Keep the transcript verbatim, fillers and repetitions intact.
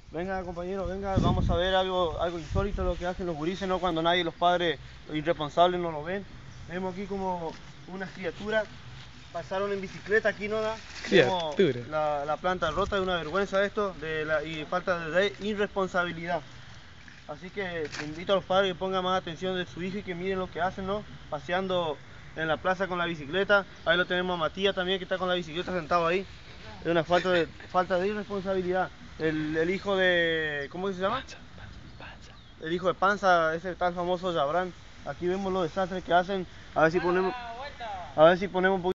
Venga, compañero, venga, vamos a ver algo, algo insólito lo que hacen los gurises, ¿no? Cuando nadie, los padres, los irresponsables no lo ven. Vemos aquí como unas criaturas pasaron en bicicleta aquí, ¿no? Da? Vemos la, la planta rota, de una vergüenza esto de la, y falta de irresponsabilidad. Así que invito a los padres que pongan más atención de su hijo y que miren lo que hacen, ¿no? Paseando en la plaza con la bicicleta. Ahí lo tenemos a Matías también, que está con la bicicleta sentado ahí. Es una falta de, falta de irresponsabilidad. El, el hijo de... ¿cómo se llama? Panza, panza. El hijo de Panza, ese tan famoso Yabrán. Aquí vemos los desastres que hacen. A ver si ponemos... A ver si ponemos un poquito...